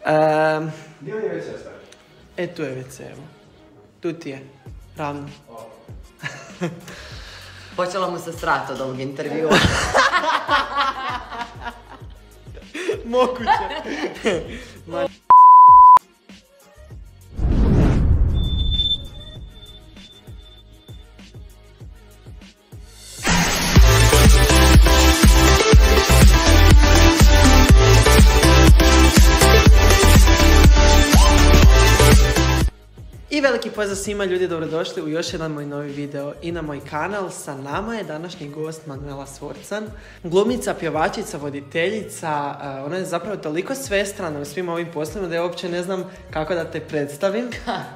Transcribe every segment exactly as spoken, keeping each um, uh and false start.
Um, Gdje je ve ce stavio? e, tu je ve ce, evo. Tu ti je. Ravno. Počela mu se srat od ovog intervjua. Moguće. Ma... I veliki pozdrav svima ljudi, dobrodošli u još jedan moj novi video i na moj kanal. Sa nama je današnji gost Manuela Sforcan, glumica, pjevačica, voditeljica. Uh, ona je zapravo toliko svestrana u svim ovim poslovima da ja uopće ne znam kako da te predstavim.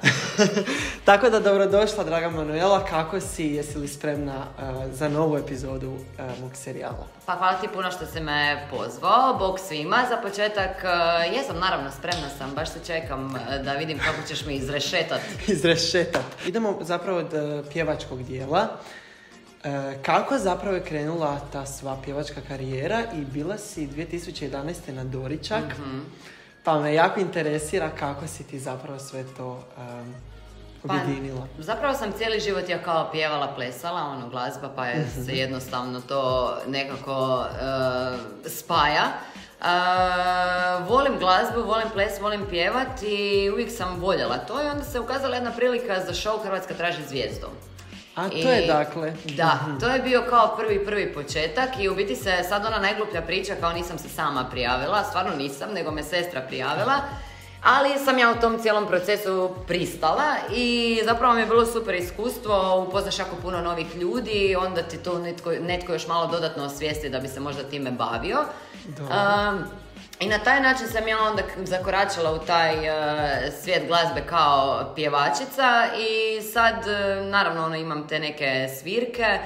Tako da dobrodošla, draga Manuela, kako si, jesi li spremna uh, za novu epizodu uh, mog serijala? Pa hvala ti puno što si me pozvao, bog svima. Za početak, uh, jesam naravno, spremna sam, baš se čekam uh, da vidim kako ćeš mi izrešetati. Izrešetat. Idemo zapravo od uh, pjevačkog dijela. Uh, kako zapravo je krenula ta sva pjevačka karijera i bila si dvije tisuće jedanaeste na Doričak, mm-hmm. pa me jako interesira kako si ti zapravo sve to um, objedinila. Pa, zapravo sam cijeli život ja kao pjevala, plesala, ono glazba, pa je mm-hmm. se jednostavno to nekako uh, spaja. Uh, volim glazbu, volim ples, volim pjevat i uvijek sam voljela to i onda se ukazala jedna prilika za show Hrvatska traži zvijezdu. A to I, je dakle? Da, mm-hmm. to je bio kao prvi, prvi početak i u biti se sad ona najgluplja priča kao nisam se sama prijavila, stvarno nisam, nego me sestra prijavila. Ali sam ja u tom cijelom procesu pristala i zapravo mi je bilo super iskustvo, upoznaš jako puno novih ljudi, onda ti to netko, netko još malo dodatno osvijesti da bi se možda time bavio. Um, I na taj način sam ja onda zakoračila u taj uh, svijet glazbe kao pjevačica i sad uh, naravno ono, imam te neke svirke,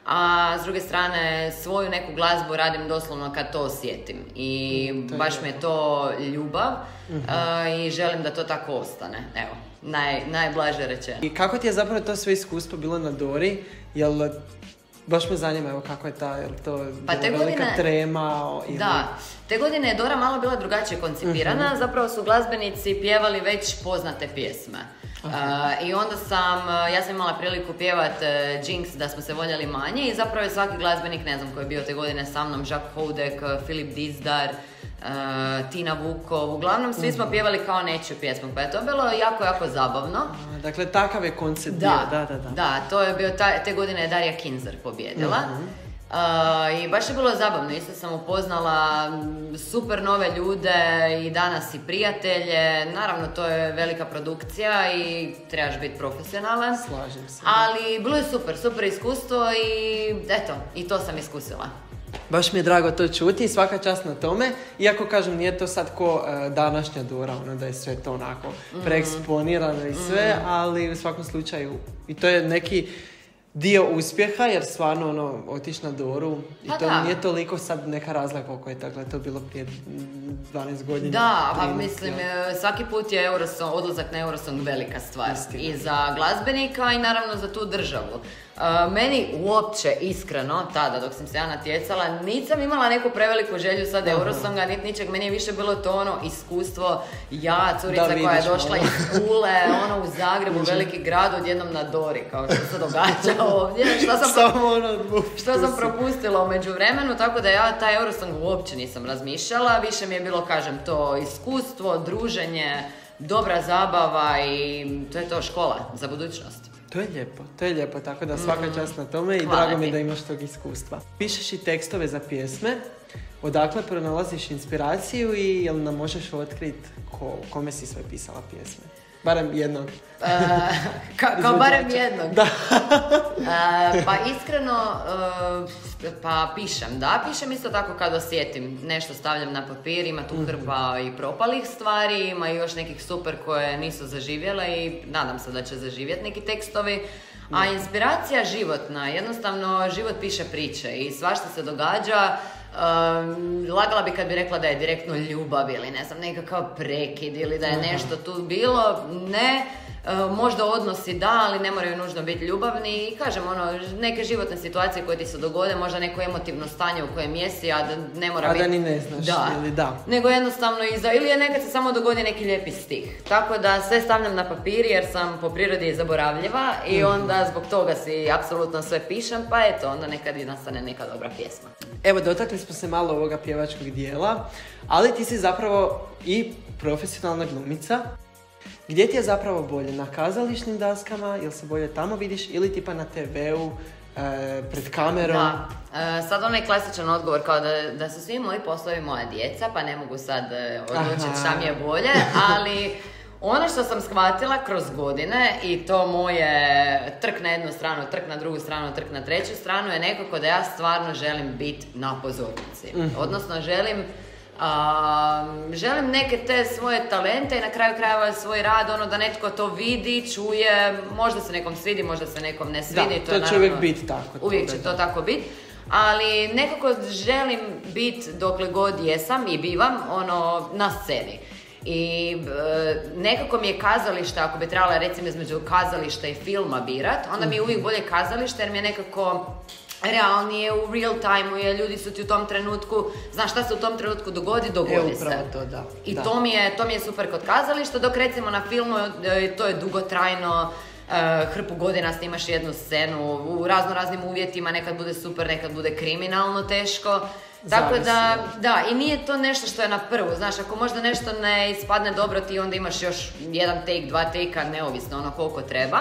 a s druge strane svoju neku glazbu radim doslovno kad to osjetim i mm, baš mi je to ljubav mm-hmm. uh, i želim da to tako ostane, evo, naj, najblaže rečeno. I kako ti je zapravo to sve iskustvo bilo na Dori, jel baš me zanima evo kako je ta, jel to pa bila te velika godine, trema? Ili... Da, te godine je Dora malo bila drugačije koncipirana, mm-hmm. zapravo su glazbenici pjevali već poznate pjesme. Uh, I onda sam, uh, ja sam imala priliku pjevat uh, Jinx da smo se voljeli manje i zapravo je svaki glazbenik, ne znam koji je bio te godine sa mnom, Jacques Houdek, uh, Filip Dizdar, uh, Tina Vukov, uglavnom svi smo pjevali kao nečiju pjesmu, pa je to bilo jako, jako zabavno. A, dakle, takav je koncept bio, da, da, da, da. Da, to je bio, ta, te godine je Darija Kinzer pobjedila. Uh-huh. Uh, I baš je bilo zabavno, isto sam upoznala super nove ljude i danas i prijatelje, naravno to je velika produkcija i trebaš biti profesionalan. Slažem se. Ali bilo je super, super iskustvo i eto, i to sam iskusila. Baš mi je drago to čuti i svaka čast na tome, iako kažem nije to sad ko uh, današnja Dora, ono da je sve to onako mm-hmm. preeksponirano i sve, mm-hmm. ali u svakom slučaju i to je neki dio uspjeha, jer stvarno ono, otiš na Doru i pa to da. Nije toliko sad neka razlika koliko je dakle, to bilo prije dvanaest godina. Da, pa mislim, svaki put je Eurosong, odlazak na Eurosong velika stvar. Istina. I za glazbenika i naravno za tu državu. Uh, meni uopće, iskreno, tada dok sam se ja natjecala, nisam imala neku preveliku želju sad Eurosonga, niti ničeg, meni je više bilo to ono iskustvo, ja, curica koja je došla iz Pule, ono u Zagrebu, veliki grad, odjednom na Dori, kao što se događa ovdje, što sam, pro... što sam propustila u međuvremenu, tako da ja taj Eurosong uopće nisam razmišljala, više mi je bilo, kažem, to iskustvo, druženje, dobra zabava i to je to, škola za budućnost. To je lijepo, to je lijepo, tako da svaka čast na tome i drago mi da imaš tog iskustva. Pišeš i tekstove za pjesme, odakle pronalaziš inspiraciju i jel nam možeš otkriti ko, kome si sve pisala pjesme? Barem jednog. Uh, ka, kao barem jednog. Da. uh, pa iskreno, uh, pa pišem, da, pišem isto tako kad osjetim. Nešto stavljam na papir, ima tu hrpa i propalih stvari, ima još nekih super koje nisu zaživjele i nadam se da će zaživjeti neki tekstovi. A inspiracija životna, jednostavno život piše priče i svašta se događa. Um, lagala bi kad bi rekla da je direktno ljubav ili ne znam, nekakav prekid ili da je nešto tu bilo, ne. Uh, možda odnosi da, ali ne moraju nužno biti ljubavni i kažem ono, neke životne situacije koje ti se dogode, možda neko emotivno stanje u kojem jesi, a da ne mora biti... A da ni ne znaš, da. ili da. Nego jednostavno iza, ili je nekad se samo dogodi neki lijepi stih. Tako da sve stavljam na papir jer sam po prirodi zaboravljiva i onda zbog toga si apsolutno sve pišem, pa eto, onda nekad i nastane neka dobra pjesma. Evo, dotakli smo se malo ovoga pjevačkog dijela, ali ti si zapravo i profesionalna glumica. Gdje ti je zapravo bolje? Na kazališnim daskama, jel se bolje tamo vidiš, ili tipa na te veu, e, pred kamerom? Da, e, sad onaj klasičan odgovor kao da, da su svi moji poslovi moja djeca, pa ne mogu sad e, odlučiti šta mi je bolje, ali ono što sam shvatila kroz godine i to moje trk na jednu stranu, trk na drugu stranu, trk na treću stranu je nekako da ja stvarno želim biti na pozornici. Mm-hmm. Odnosno želim Um, želim neke te svoje talente i na kraju krajeva svoj rad, ono da netko to vidi, čuje, možda se nekom svidi, možda se nekom ne svidi. Da, to, to će uvijek biti tako. Uvijek će to tako biti. Ali nekako želim biti dokle god jesam i bivam ono na sceni. I e, nekako mi je kazalište, ako bi trebala recimo između kazališta i filma birat, onda mi je uvijek bolje kazalište jer mi je nekako realnije, u real time-u je, ljudi su ti u tom trenutku, znaš šta se u tom trenutku dogodi, dogodi e, se. To, da. I da. To, mi je, to mi je super kod kazališta, dok recimo na filmu to je dugotrajno, uh, hrpu godina snimaš jednu scenu, u razno raznim uvjetima, nekad bude super, nekad bude kriminalno teško. Tako Zavisi, da, da, i nije to nešto što je na prvu, znaš, ako možda nešto ne ispadne dobro, ti onda imaš još jedan take, dva take-a, neovisno ono koliko treba.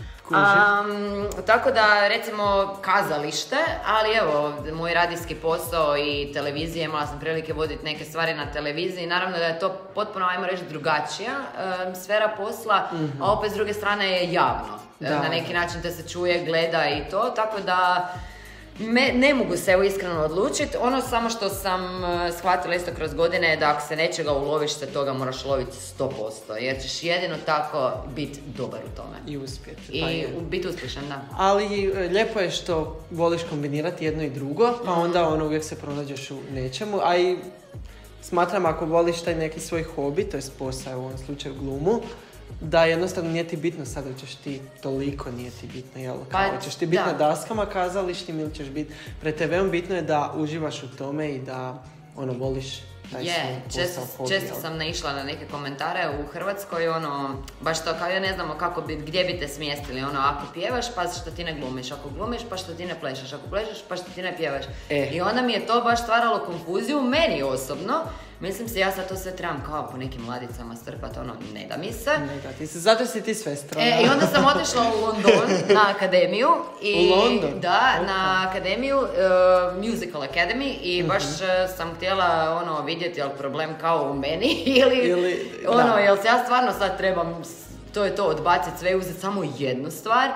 Um, tako da, recimo, kazalište, ali evo, moj radijski posao i televizija, imala sam prilike voditi neke stvari na televiziji, naravno da je to potpuno, ajmo reći, drugačija um, sfera posla, mm-hmm. a opet s druge strane je javno, da. Na neki način te se čuje, gleda i to, tako da Me, ne mogu se evo iskreno odlučiti. Ono samo što sam uh, shvatila isto kroz godine je da ako se nečega uloviš, se toga moraš loviti sto posto. Jer ćeš jedino tako biti dobar u tome. I uspjeti. I pa biti uspješan, da. Ali lijepo je što voliš kombinirati jedno i drugo, pa onda ono uvijek se pronađeš u nečemu. A i smatram ako voliš taj neki svoj hobi, to je posao u ovom slučaju glumu, da jednostavno nije ti bitno sad da ćeš ti toliko, nije ti bitno, jel? Kao, pa, ćeš ti biti da. na daskama kazališnim ili ćeš biti pred te veom, bitno je da uživaš u tome i da ono voliš taj je, svoj posao, često, hobi, često jel? sam naišla na neke komentare u Hrvatskoj, ono, baš to kao ja ne znamo kako bi, gdje bi te smjestili, ono, ako pjevaš pa što ti ne glumiš, ako glumiš pa što ti ne plešaš, ako plešaš pa što ti ne pjevaš. E. I onda mi je to baš stvaralo konfuziju, meni osobno. Mislim se, ja sad to sve trebam kao po nekim mladicama strpat, ono, ne da mi se. Ne da ti se, zato si ti sve strana. E, i onda sam otišla u London na akademiju. I, u London? Da, okay. na akademiju, uh, Musical Academy i uh-huh. baš uh, sam htjela, ono, vidjeti jel problem kao u meni ili, ili ono, da. jel se ja stvarno sad trebam, to je to, odbaciti sve i uzeti samo jednu stvar.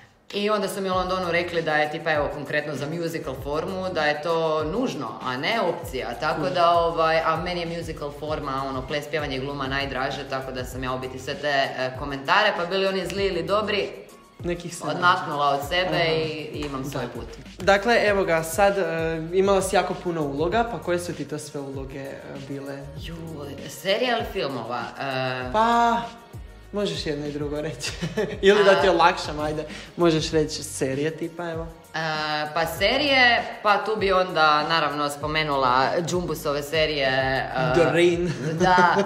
I onda su mi u Londonu rekli da je tipa evo konkretno za musical formu da je to nužno, a ne opcija, tako da ovaj, a meni je musical forma, ono, ples, pjevanje i gluma najdraže, tako da sam ja ubiti sve te e, komentare, pa bili oni zli ili dobri, nekih se odmaknula od sebe i, i imam svoj put. Dakle, evo ga, sad e, imala si jako puno uloga, pa koje su ti to sve uloge e, bile? Ju, serija ili filmova? E... Pa... Možeš jedno i drugo reći. Ili da ti olakšam, ajde. Možeš reći serije tipa, evo. Uh, pa serije, pa tu bi onda naravno spomenula Džumbusove serije. Uh, Doreen. Da.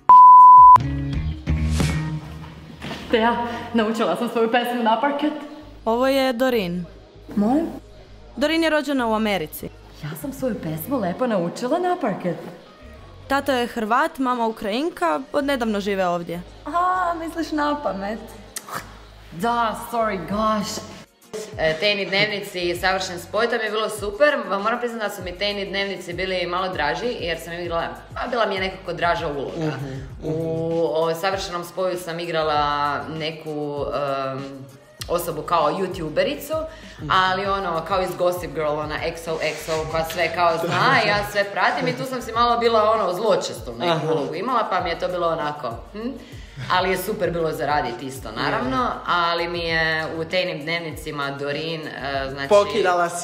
Te ja, naučila sam svoju pesmu na parket. Ovo je Doreen. Molim? Doreen je rođena u Americi. Ja sam svoju pesmu lepo naučila na parket. Tato je Hrvat, mama Ukrajinka, odnedavno žive ovdje. A, misliš na pamet? Da, sorry, gosh. E, Tejni dnevnici i savršen spoj, to mi je bilo super. Moram priznati da su mi Tejni dnevnici bili malo draži, jer sam igrala, a bila mi je nekako draža uloga. Uh-huh, uh-huh. U o, savršenom spoju sam igrala neku um, osobu kao youtubericu, ali ono, kao iz Gossip Girl, ona X O X O, koja sve kao zna i ja sve pratim i tu sam si malo bila ono zločestu neku Aha. ulogu imala, pa mi je to bilo onako, hm? Ali je super bilo zaraditi isto, naravno, ali mi je u Tejnim dnevnicima Doreen, znači... Pokidala sve.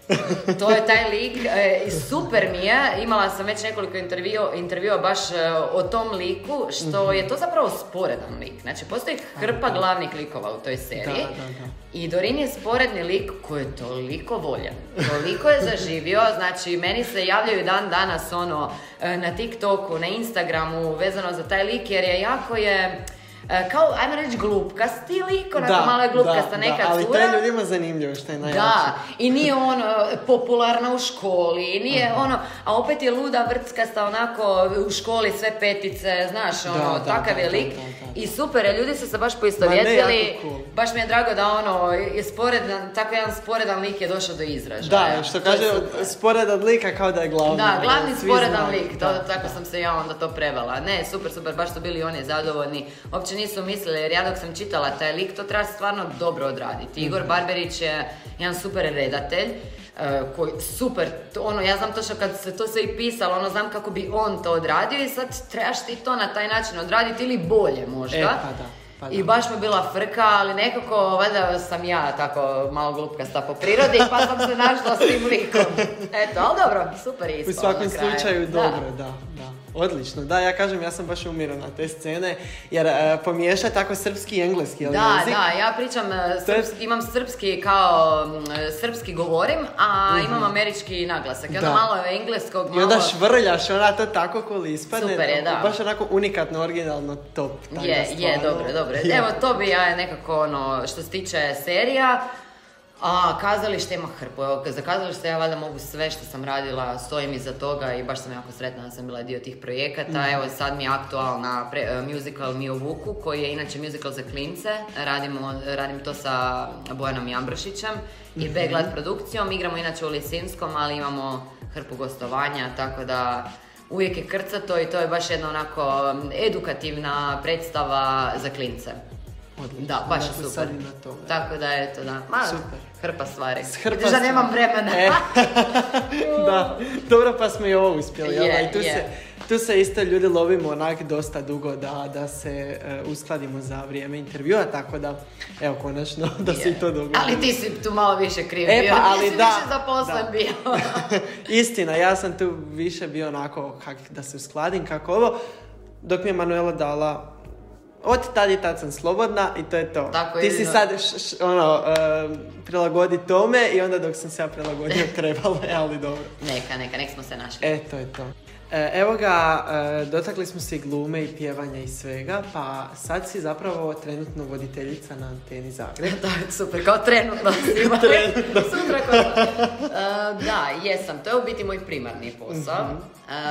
To je taj lik e, i super mi je, imala sam već nekoliko intervjua, intervjua baš e, o tom liku, što je to zapravo sporedan lik. Znači, postoji hrpa glavnih likova u toj seriji. Da, da, da. I Dorin je sporedni lik koji je toliko voljan, toliko je zaživio, znači meni se javljaju dan danas ono na TikToku, na Instagramu vezano za taj lik jer je jako je... kao, ajmo reći, glupkasti lik, onako da, malo je glupkasta da, neka da, ali cura. to je ljudima zanimljivo, što je najjače. Da, i nije on popularna u školi, i nije uh-huh. ono, a opet je luda, vrckasta, onako, u školi sve petice, znaš, ono, da, takav da, je lik. Da, da, da. I super je, ljudi su se baš poistovjetili, cool. Baš mi je drago da ono, je sporedan, tako jedan sporedan lik je došao do izražaja. Da, što kaže, sporedan lika kao da je glavni. Da, glavni svi sporedan znaju. lik, to, da, tako da. sam se ja onda to prevela. Ne, super, super, baš su bili oni zadovoljni. Uopće nisu mislili, jer ja dok sam čitala taj lik, to treba stvarno dobro odraditi. Igor Barberić je jedan super redatelj, uh, koji super, to, ono, ja znam točno kad se to sve i pisalo, ono, znam kako bi on to odradio i sad trebaš ti to na taj način odraditi ili bolje možda. E, pa da. Pa I baš mi je bila frka, ali nekako, valjda sam ja tako malo glupkasta po prirodi, pa sam se našla s tim likom. Eto, ali dobro, super je ispalo. U svakom slučaju dobro, da, da. Odlično, da, ja kažem, ja sam baš umirao na te scene, jer uh, pomiješa tako srpski i engleski, ali da, jezik. Da, ja pričam, srpski, imam srpski kao, srpski govorim, a uh-huh. imam američki naglasak, i onda da. malo engleskog, malo... I onda švrljaš, ona to tako ko li ispadne. Super je, da. Baš onako unikatno, originalno, top. Je, je, dobro, dobro. Je. Evo, to bi ja nekako, ono, što se tiče serija. A, kazalište ima hrpu. Evo, za kazalište ja valjda mogu sve što sam radila, stojim iza toga i baš sam jako sretna da sam bila dio tih projekata. Mm. Evo, sad mi je aktualna pre, uh, musical Mi o Vuku, koji je inače musical za klince. Radimo, radim to sa Bojanom Jambrošićem i mm-hmm. Beglad produkcijom. Igramo inače u Lisinskom, ali imamo hrpu gostovanja, tako da uvijek je krcato i to je baš jedna onako edukativna predstava za klince. Odlično. Da, baš je super. To, tako da, eto, da. Ma, super. Hrpa stvari. Hrpa Vidiš da nemam vremena. E. Da, dobro, pa smo i ovo uspjeli. Yeah, I tu, yeah. se, tu se isto ljudi lovimo onak dosta dugo da, da se uh, uskladimo za vrijeme intervjua, tako da, evo, konačno da yeah. se i to dogodi. Ali ti si tu malo više kriv e, bio. Pa, ali ti si da, više zaposlen da. bio. Istina, ja sam tu više bio onako kak, da se uskladim kako ovo, dok mi je Manuela dala od tad i tad sam slobodna i to je to. Tako ti je, si no. sad š, š, ono, uh, prilagodi tome i onda dok sam se ja prilagodio trebalo je, ali dobro. Neka, neka, nek smo se našli. E, to je to. E, evo ga, e, dotakli smo se i glume i pjevanja i svega, pa sad si zapravo trenutno voditeljica na Anteni Zagreb. Da, super, kao trenutno si ima. Trenutno. Sutra kao... Uh, da, jesam, to je u biti moj primarni posao. Mm-hmm.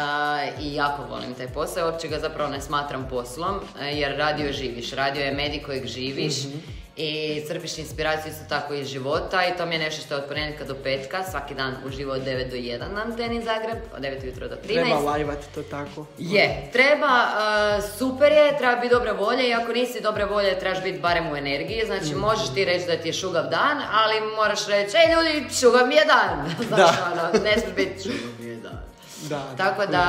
Uh, I jako volim taj posao, uopće ga zapravo ne smatram poslom, jer radio živiš, radio je medij kojeg živiš. Mm-hmm. I crpiš inspiraciju isto tako iz života i to mi je nešto što je od ponedjeljka do petka, svaki dan uživo od devet do jedan na Anteni Zagreb, od devet ujutro do trinaest. Treba lajvati to tako. Je, treba, uh, super je, treba biti dobre volje i ako nisi dobre volje trebaš biti barem u energiji, znači mm. možeš ti reći da ti je šugav dan, ali moraš reći, ej ljudi, šugav mi je dan, znaš ono, ne smije biti šugav mi je dan. Da, tako da,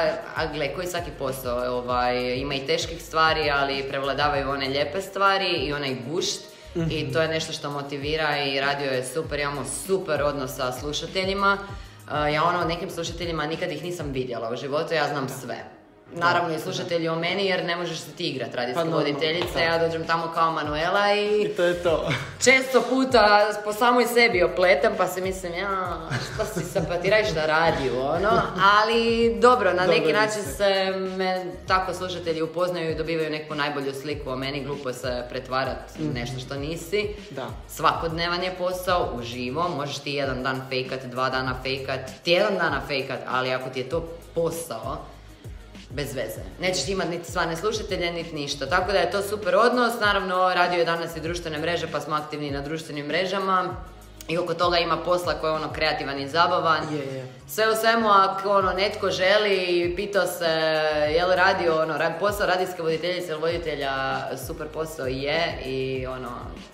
a gle, koji svaki posao, ovaj, ima i teških stvari, ali prevladavaju one lijepe stvari i onaj gušt. Mm-hmm. I to je nešto što motivira i radio je super, imamo super odnos sa slušateljima. Uh, ja ono, nekim slušateljima nikad ih nisam vidjela u životu, ja znam da. sve. Naravno i slušatelji o meni jer ne možeš se ti igrat radijske pa, voditeljice, no, no, ja dođem tamo kao Manuela i, I to je to. Često puta po samoj sebi opletam pa se mislim, ja, šta si sad pa ti radiš na radiju, ono, ali dobro, na neki dobro način se me tako slušatelji upoznaju i dobivaju neku najbolju sliku o meni, glupo se pretvarati mm-hmm. nešto što nisi. Da. Svakodnevan je posao, uživo, možeš ti jedan dan fejkat, dva dana fejkat, tjedan dana fejkat, ali ako ti je to posao, bez veze. Nećeš imati niti stvarne slušatelje, niti ništa. Tako da je to super odnos. Naravno, radio je danas i društvene mreže, pa smo aktivni na društvenim mrežama. I oko toga ima posla koji je ono kreativan i zabavan. Je, je. Sve u svemu, ako ono, netko želi i pitao se je li radio ono, posao radijske voditeljice ili voditelja, super posao je i ono...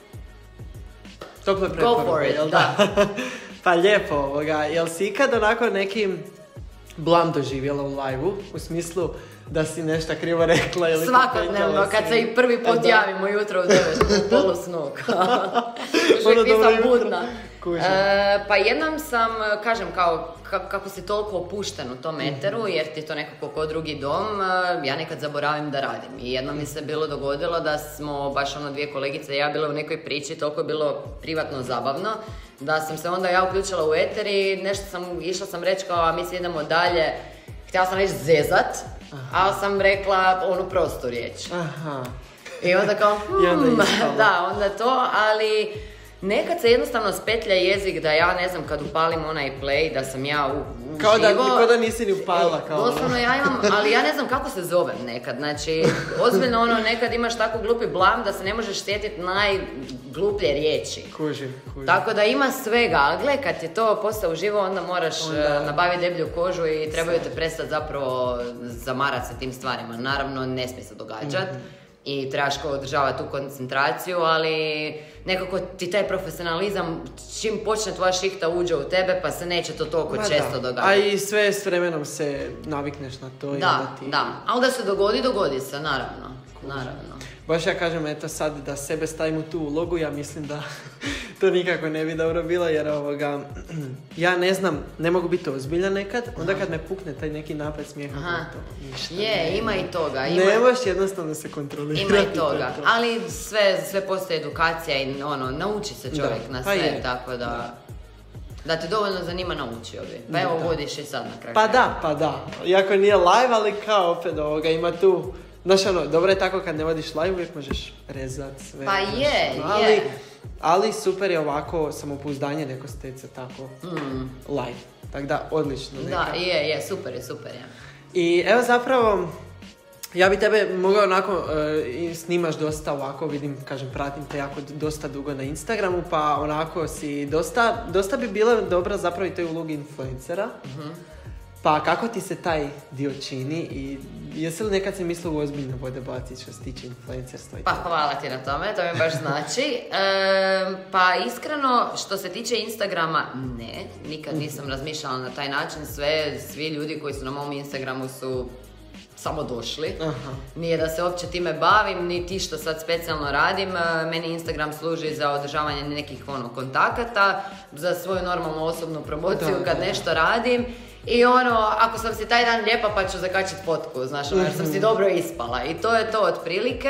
Tople preporuke, go for it, jel da. da? Pa lijepo ovoga. Jel si ikad onako nekim blam doživjela u live-u, u smislu da si nešto krivo rekla ili... Svakodnevno, kad se i prvi put javim ujutro u devet, u polu snu. Još uvijek nisam budna. Kužim. E, pa jednom sam, kažem, kao ka- kako si toliko opušten u tom eteru, mm-hmm. jer ti je to nekako ko drugi dom, ja nekad zaboravim da radim. I jednom mi se bilo dogodilo da smo baš ono dvije kolegice i ja bile u nekoj priči, toliko je bilo privatno zabavno, da sam se onda ja uključila u eter i nešto sam, išla sam reći kao, a mi se idemo dalje, htjela sam reći zezat, ali sam rekla onu prostu riječ. Aha. I onda kao, hmm, I onda da, onda to, ali nekad se jednostavno spetlja jezik da ja ne znam kad upalim onaj play, da sam ja u, uživo. Kao da, kao da nisi ni upalila. Kao doslovno ja imam, ali ja ne znam kako se zovem nekad, znači ozbiljno ono nekad imaš tako glupi blam da se ne možeš sjetiti najgluplje riječi. Kužim, kužim. Tako da ima svega, ali gle, kad je to postao uživo onda moraš onda... nabaviti deblju kožu i trebaju te prestati zapravo zamarati sa tim stvarima. Naravno ne smije se događati. Mm-hmm. I trebaš održavati tu koncentraciju, ali nekako ti taj profesionalizam, čim počne tvoja šihta uđe u tebe, pa se neće to toliko Ma često da. događati. A i sve s vremenom se navikneš na to. Da, i da, ti... da. Ali da se dogodi, dogodi se, naravno. naravno. Baš ja kažem, eto sad da sebe stavim u tu ulogu, ja mislim da to nikako ne bi dobro bilo, jer ovoga, ja ne znam, ne mogu biti ozbiljan nekad, onda kad me pukne taj neki napad smijeha, to ništa. Je, ne, ima i toga. Ima... Ne možeš jednostavno se kontrolirati. Ima i toga, to. Ali sve, sve postoji edukacija i ono, nauči se čovjek da, na sve, je. Tako da... Da te dovoljno zanima, naučio bi. Pa evo, da. Vodiš i sad na kraju. Pa da, pa da. Iako nije live, ali kao opet ovoga ima tu... Znaš ono, dobro je tako kad ne vodiš live, uvijek možeš rezati sve. Pa je, ono, ali, je. Ali super je ovako samopouzdanje neko steca tako mm. live. Tako da, odlično. Neka. Da, je, je, super je, super je. I evo zapravo, ja bi tebe mogao onako, uh, snimaš dosta ovako, vidim, kažem, pratim te jako dosta dugo na Instagramu, pa onako si dosta, dosta bi bila dobra zapravo i toj ulogi influencera. Mm-hmm. Pa kako ti se taj dio čini i jesi li nekad si mislila ozbiljno vode baciti što se tiče influencerstva? Pa hvala ti na tome, to mi baš znači. E, pa iskreno, što se tiče Instagrama, ne, nikad nisam razmišljala na taj način. Sve, svi ljudi koji su na mom Instagramu su samo došli. Aha. Nije da se uopće time bavim, niti što sad specijalno radim. Meni Instagram služi za održavanje nekih ono, kontakata, za svoju normalnu osobnu promociju da, kad da. nešto radim. I ono, ako sam si taj dan lijepa pa ću zakačiti fotku, znaš, ono, jer sam si dobro ispala. I to je to otprilike.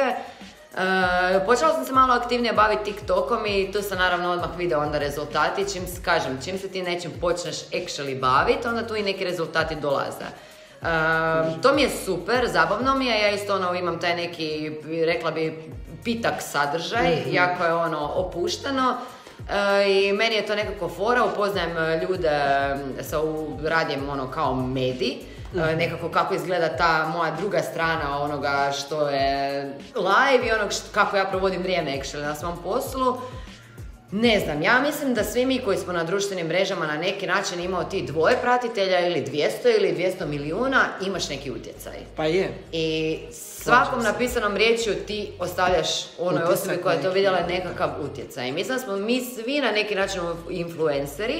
E, počela sam se malo aktivnije baviti TikTokom i tu sam naravno odmah video onda rezultati. Čim, kažem, čim se ti nečim počneš actually baviti, onda tu i neki rezultati dolaze. E, to mi je super, zabavno mi je, ja isto ono, imam taj neki, rekla bi, pitak sadržaj, mm-hmm. jako je ono opušteno. E, i meni je to nekako fora, upoznajem ljude sa radijem ono kao medij, e, nekako kako izgleda ta moja druga strana onoga što je live i onog što, kako ja provodim vrijeme actually na svom poslu. Ne znam, ja mislim da svi mi koji smo na društvenim mrežama na neki način imao ti dvoje pratitelja ili dvjesto ili dvjesto milijuna, imaš neki utjecaj. Pa je. I svakom napisanom riječju ti ostavljaš onoj Utisak osobi koja je to vidjela nekakav utjecaj. Mislim da smo mi svi na neki način influenceri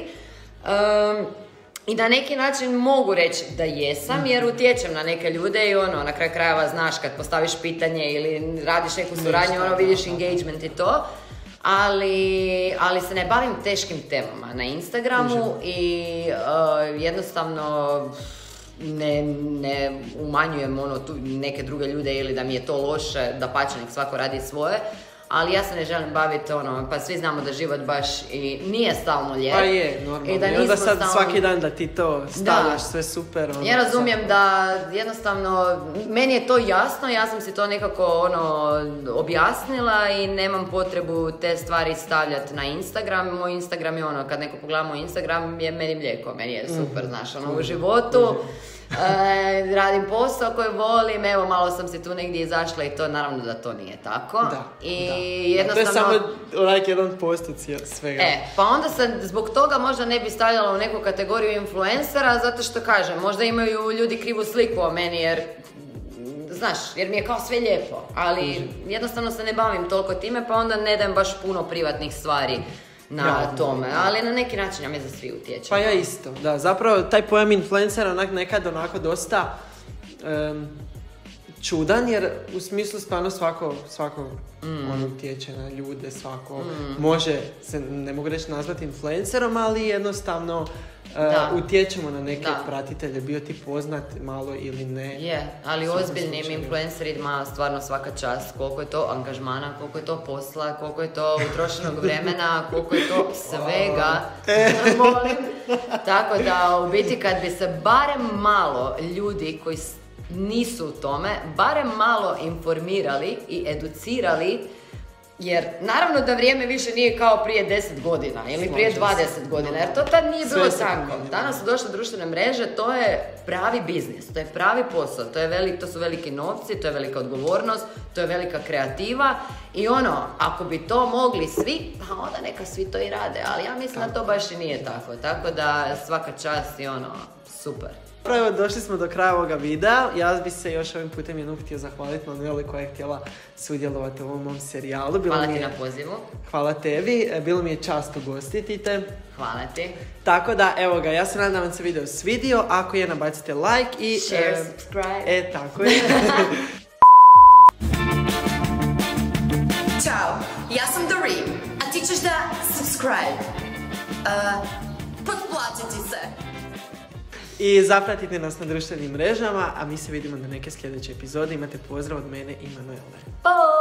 um, i na neki način mogu reći da jesam jer utječem na neke ljude i ono, na kraju krajeva znaš kad postaviš pitanje ili radiš neku suradnju, ono vidiš engagement i to. Ali, ali se ne bavim teškim temama na Instagramu Užem. i uh, jednostavno ne, ne umanjujem ono, tu neke druge ljude ili da mi je to loše, da pače nek svako radi svoje. Ali ja se ne želim baviti ono, pa svi znamo da život baš i nije stalno lijep. Pa je, normalno. I, da I onda sad stalno... svaki dan da ti to stavljaš, da. sve super. Ono, ja razumijem sad... da jednostavno, meni je to jasno, ja sam si to nekako ono, objasnila i nemam potrebu te stvari stavljati na Instagram. Moj Instagram je ono, kad neko pogleda moj Instagram je meni mlijeko, meni je super, mm-hmm. znaš, ono, u životu. Mm-hmm. E, radim posao koji volim, evo malo sam se tu negdje izašla i to naravno da to nije tako. Da, I da. jednostavno... To je samo onak jedan postoci od svega. E, pa onda se zbog toga možda ne bi stavljala u neku kategoriju influencera, zato što kažem, možda imaju ljudi krivu sliku o meni jer, znaš, jer mi je kao sve lijepo, ali Užim. jednostavno se ne bavim toliko time, pa onda ne dajem baš puno privatnih stvari na ja, tome, ali na neki način ja mi za svi utječem. Pa ja isto, da, zapravo taj pojam influencera onak nekad onako dosta um, čudan, jer u smislu stvarno svako, svako mm. on utječe na ljude, svako mm. može, se ne mogu reći nazvati influencerom, ali jednostavno uh, utječemo na neke da. pratitelje, bio ti poznat malo ili ne. Je, ali ozbiljnim influencerima stvarno svaka čast, koliko je to angažmana, koliko je to posla, koliko je to utrošenog vremena, koliko je to svega, molim. Tako da, u biti, kad bi se barem malo ljudi koji nisu u tome, barem malo informirali i educirali, jer naravno da vrijeme više nije kao prije deset godina ili prije dvadeset godina, jer to tad nije bilo tako. Danas su došle društvene mreže, to je pravi biznis, to je pravi posao, to, je velik, to su veliki novci, to je velika odgovornost, to je velika kreativa i ono, ako bi to mogli svi, pa onda neka svi to i rade, ali ja mislim da to baš i nije tako, tako da svaka čast i ono, super. Evo, došli smo do kraja ovoga videa. Ja bih se još ovim putem jednom htio zahvaliti Manueli koja je htjela sudjelovati u ovom mom serijalu. Bilo Hvala ti je... na pozivu. Hvala tebi. Bilo mi je čast ugostiti te. Hvala ti. Tako da, evo ga, ja se nadam da vam se video svidio. Ako je, nabacite like i... Share, e, subscribe. E, tako je. Ćao, ja sam Doreen, a ti ćeš da subscribe. Uh, potplatiti se. I zapratite nas na društvenim mrežama, a mi se vidimo na neke sljedeće epizode. Imate pozdrav od mene i Manuele. Bye!